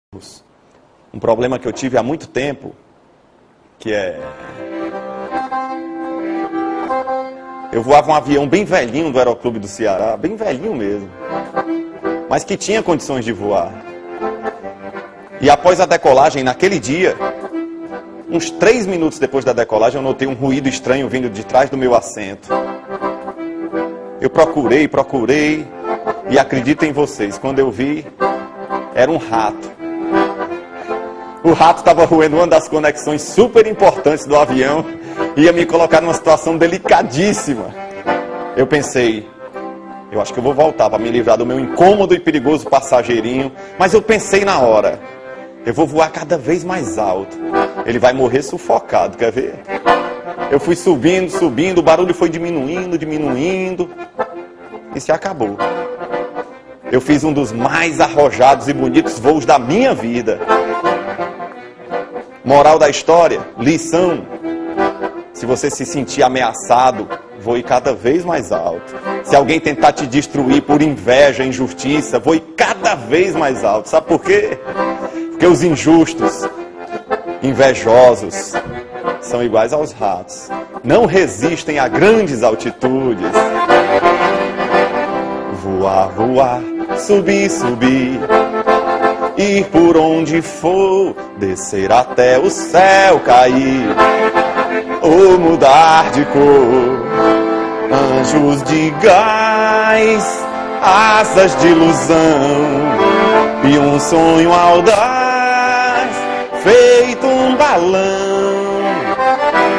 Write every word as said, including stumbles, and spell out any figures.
Um problema que eu tive há muito tempo, que é... Eu voava um avião bem velhinho do Aeroclube do Ceará, bem velhinho mesmo, mas que tinha condições de voar. E após a decolagem, naquele dia, uns três minutos depois da decolagem, eu notei um ruído estranho vindo de trás do meu assento. Eu procurei, procurei, e acreditem vocês, quando eu vi, era um rato. O rato estava roendo uma das conexões super importantes do avião, ia me colocar numa situação delicadíssima. Eu pensei, eu acho que eu vou voltar para me livrar do meu incômodo e perigoso passageirinho, mas eu pensei na hora, eu vou voar cada vez mais alto, ele vai morrer sufocado, quer ver? Eu fui subindo, subindo, o barulho foi diminuindo, diminuindo, e se acabou. Eu fiz um dos mais arrojados e bonitos voos da minha vida. Moral da história, lição: se você se sentir ameaçado, voe cada vez mais alto. Se alguém tentar te destruir por inveja, injustiça, voe cada vez mais alto. Sabe por quê? Porque os injustos, invejosos, são iguais aos ratos. Não resistem a grandes altitudes. Voar, voar, subir, subir, ir por onde for, descer até o céu cair, ou mudar de cor. Anjos de gás, asas de ilusão, e um sonho audaz, feito um balão.